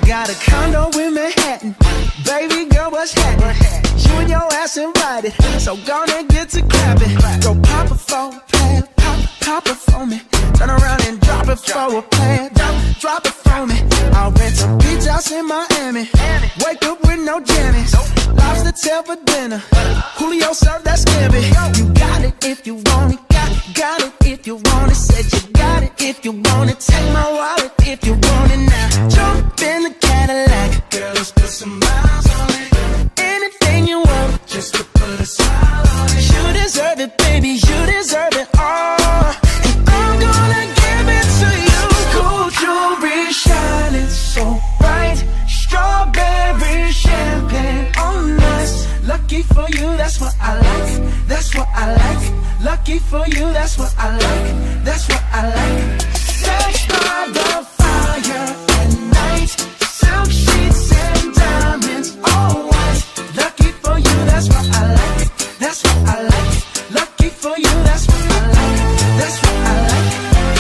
got a condo in Manhattan. Baby girl, what's happening? You and your ass invited, so gonna get to clapping. Go pop it for a plan, pop it for me. Turn around and drop it for a plan, drop it for me. I'll rent a beach house in Miami. Wake up with no jammies. Lobster tail for dinner. Julio served that scampi. You got it if you want it. Got it if you want it. Said you got it if you want it. Take my wallet if you want it now. Jump in the Cadillac. Girl, let's put some miles on it. Anything you want, just to put a smile on it. You deserve it, baby. You deserve it all. And I'm gonna give it to you. Gold jewelry shining so bright. Strawberry champagne on us. Lucky for you, that's what I like. That's what I like. Lucky for you, that's what I like. That's what I like. Sex by the fire at night. Silk sheets and diamonds, all white. Lucky for you, that's what I like. That's what I like. Lucky for you, that's what I like. That's what I like.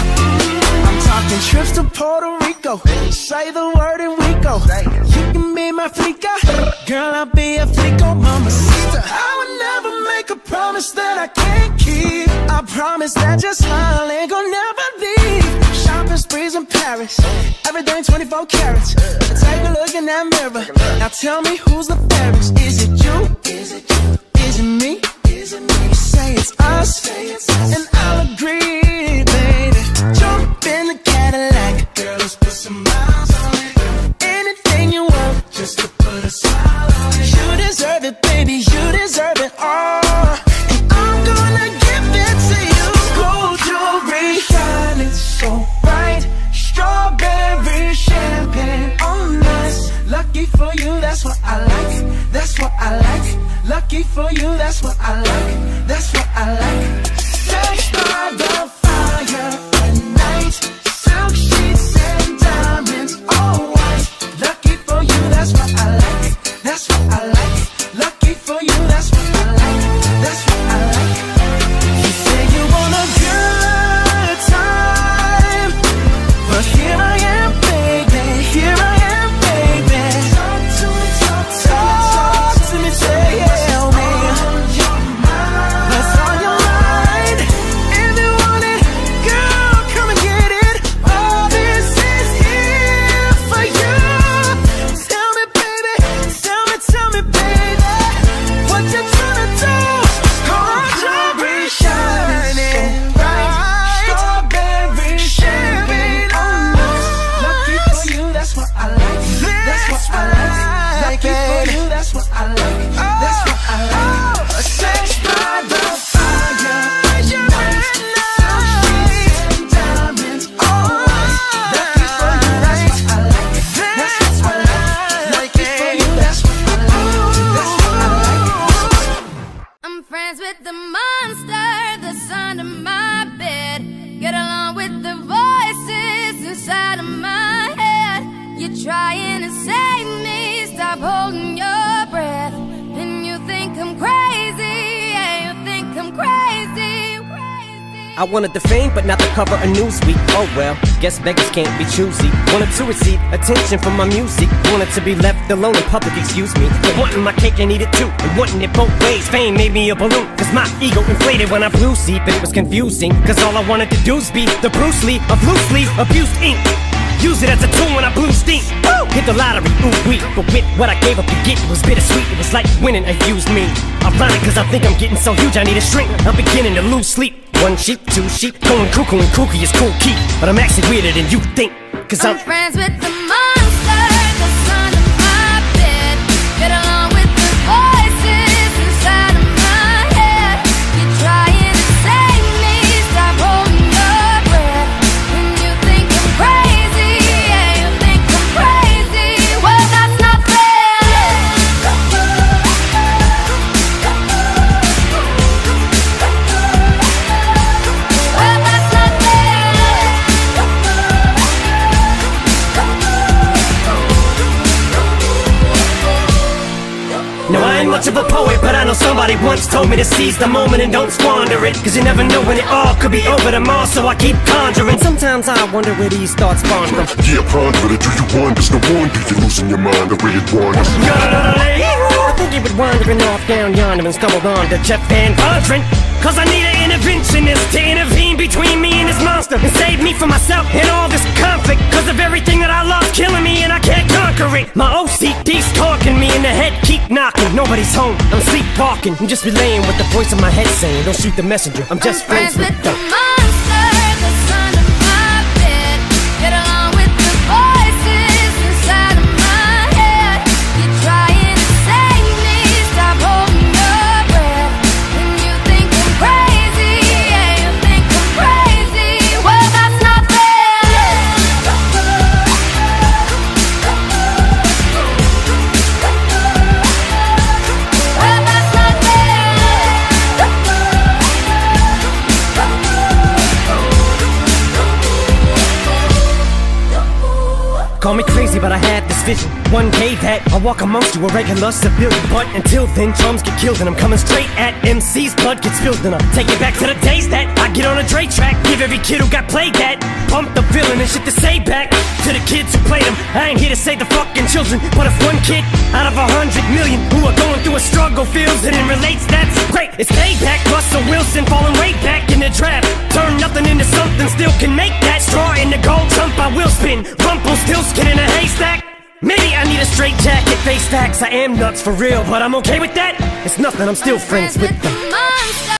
I'm talking trips to Puerto Rico. Say the word and we go. You can be my flica. Girl, I'll be a flico, mama sister. I would never make a promise that I can't keep. I promise that your smile ain't gonna never leave. Shopping sprees in Paris, everything 24 carats. Take a look in that mirror. Now tell me who's the fairest. Is it you? Is it you? Is it me? Is it me? Say it's us, and I'll agree, baby. Jump in the Cadillac. Girl, let's put some miles on it. Anything you want, just to put a smile on it. You deserve it, baby. You deserve it all. And I'm gonna give it to you. Gold jewelry shining so bright. Strawberry champagne on us. Lucky for you, that's what I like. That's what I like. Lucky for you, that's what I like. That's what I like. Sex by the fire at night. Silk sheets and diamonds, all white. Lucky for you, that's what I like. That's what I like. Lucky for you, that's what I like. That's what I like. You say you want a good time, but here I am, baby. Here I am, baby. Talk to me, talk to me, tell me what's on your mind. If you want it, girl, come and get it. All this is here for you. Tell me, baby, tell me, baby, what you tryna do? Gold jewelry shining bright. Strawberry champagne on us. Lucky for you, that's what I like. That's what I like. Lucky for you, that's what I like. That's what I like. Sex by the fire at night. Silk sheets and diamonds, all white. Lucky for you, that's what I like. That's what I like. Lucky for you, that's what I like. That's what I like. I'm friends with the monster that's under my bed. Get along with the voices inside of my head. You're trying to save me, stop holding your breath. And you think I'm crazy, yeah, you think I'm crazy. I wanted the fame, but not the cover of Newsweek. Oh well, guess beggars can't be choosy. Wanted to receive attention from my music. Wanted to be left alone in public, excuse me. But wanting my cake and eat it too, and wanting it both ways. Fame made me a balloon, cause my ego inflated when I flew sleep. And it was confusing, cause all I wanted to do was be the Bruce Lee of loosely abused ink. Use it as a tool when I blew steam. Woo! Hit the lottery, ooh wee. But with what I gave up to get, it was bittersweet. It was like winning a used me. Ironic, cause I think I'm getting so huge I need a shrink. I'm beginning to lose sleep. One sheep, two sheep, going cuckoo and kooky is cool key. But I'm actually weirder than you think, cause I'm friends with the monster that's under my bed. Get along with the voices inside of my head. You're trying to save me, stop holding your breath. And you think I'm crazy, yeah, you think I'm crazy. Well, that's not fair. Well, that's not fair. much of a poet, but I know somebody once told me to seize the moment and don't squander it, cause you never know when it all could be over tomorrow, so I keep conjuring. Sometimes I wonder where these thoughts spawn from. Yeah, ponder it, do you wonder? No wonder you're losing your mind the way it wanders. I think he was wandering off down yonder and stumbled on to Jeff Van Vondren, cause I need an interventionist to intervene between me and this monster and save me from myself and all this conflict, cause of everything that I love killing me and I can't conquer it. My OCD's talking me in the head, keep knocking. Nobody's home, I'm sleepwalking. I'm just relaying what the voice in my head saying. Don't shoot the messenger, I'm just friends with the monster that's under my bed. Get along with the voices inside of my head. You're trying to save me, stop holding your breath. And you think I'm crazy, yeah, you think I'm crazy. Well, that's not fair. Well, that's not fair. Call me crazy, but I had this vision. One day that I'll walk amongst you, a regular civilian. But until then, drums get killed and I'm coming straight at MC's. Blood gets spilled and I'll take it back to the days that I get on a Dre track. Give every kid who got played that pump the feeling and shit to say back to the kids who played them. I ain't here to save the fucking children, but if one kid out of 100 million who are going through a struggle feels it and relates, that's great. It's payback. Russell Wilson falling way back in the draft. Turn nothing into something, still can make that. Straw in the gold jump, I will spin. Rumpelstiltskin in a haystack. Maybe I need a straight jacket, face facts. I am nuts for real, but I'm okay with that. It's nothing, I'm still friends with them.